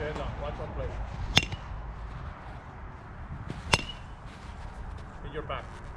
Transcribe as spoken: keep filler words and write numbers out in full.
your head down. Watch one play. Hit your back.